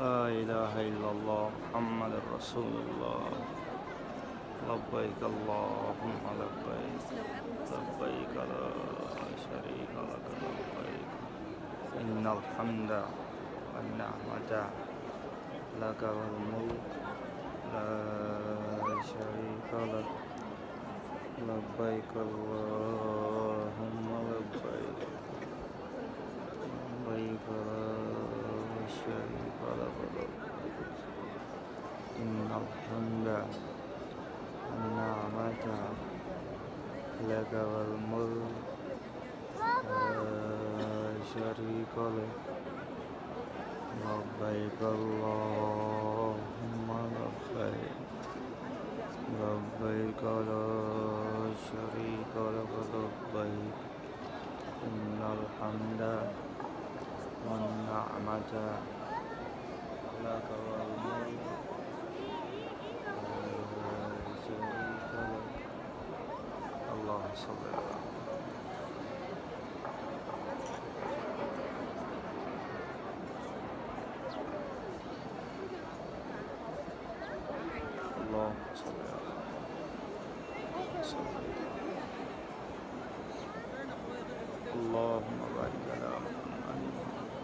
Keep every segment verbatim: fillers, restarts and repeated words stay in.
ला इलाहा इल्लल्लाह मुहम्मदुर रसूलुल्लाह लब्बैक अल्लाहुम्मा लब्बैक लब्बैक ला शरीका लक लब्बैक इन्नल हम्दा वन निअमता लक वल मुल्क ला शरीका लक लब्बैक अल्लाहुम्मा लब्बैक लब्बैक ला शरीका लक इन्नल हम्दा वन निअमता लक वल मुल्क ला शरीका लक लब्बैक अल्लाहुम्मा लब्बैक लब्बैक ला शरीका लक लब्बैक इन्नल हम्दा वन निअमता लक वल मुल्क ला शरीका लक। अल्लाहुम्मा सल्लि अला अल्लाहुम्मा सल्लि अला अल्लाहुम्मा बारिक अला मुहम्मद।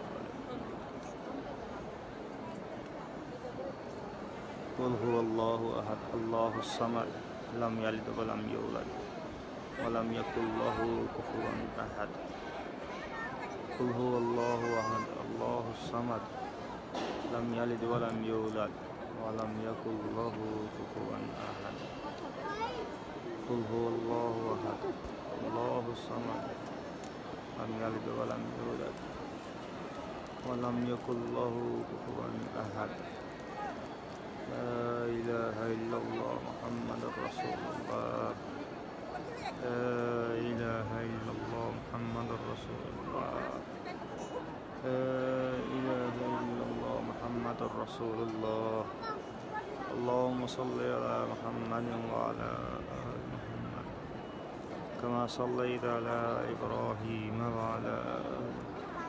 कुल हुवल्लाहु अहद अल्लाहुस समद लम यलिद वलम यूलद वलम यकुल लहू कुफुवन अहद। कुल हुवल्लाहु अहद अल्लाहुस समद लम यलिद वलम यूलद वलम यकुल लहू कुफुवन अहद। कुल हुवल्लाहु अहद अल्लाहुस समद लम यलिद वलम यूलद वलम यकुल लहू कुफुवन अहद। ला इलाहा इल्लल्लाह मुहम्मदुर रसूलुल्लाह ला इलाहा इल्लल्लाह मुहम्मदुर रसूलुल्लाह ला इलाहा इल्लल्लाह मुहम्मदुर रसूलुल्लाह। अल्लाहुम्मा सल्लि अला मुहम्मद व अला आलि मुहम्मद कमा सल्लैता अला इब्राहीम व अला आलि।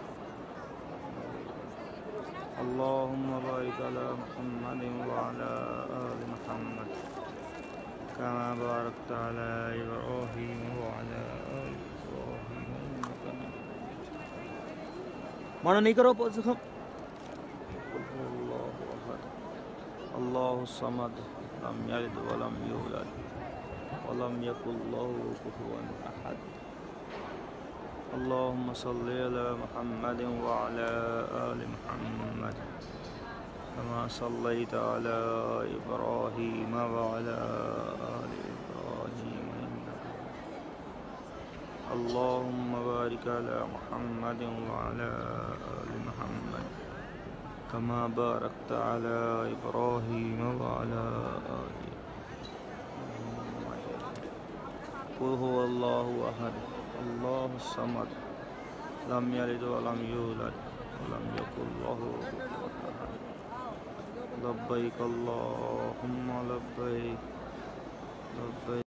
अल्लाहुम्मा बारिक अला मुहम्मद व अला आलि मुहम्मद कमा बारकता अला इब्राहीम व अला आलि इब्राहीम इन्नका हमीदुम मजीद। मानो नहीं करो पहुंच सको। अल्लाहु अहद अल्लाहुस समद लम यलिद वलम यूलद वलम यकुल लहू कुफुवन अहद। अल्लाहुम्मा सल्लि अला मुहम्मद व अला आलि मुहम्मद कमा सल्लैता अला इब्राहीम व अला आलि इब्राहीम इन्नका हमीदुम। अल्लाहुम्मा बारिक अला मुहम्मद व अला आलि मुहम्मद कमा बारकता अला इब्राहीम व अला आलि इब्राहीम मजीद। कुल हुवल्लाहु अहद अल्लाहुस समद लम यलिद वलम यूलद वलम यकुल लहू कुफुवन अहद। लब्बैक अल्लाहुम्मा लब्बैक लब्बैक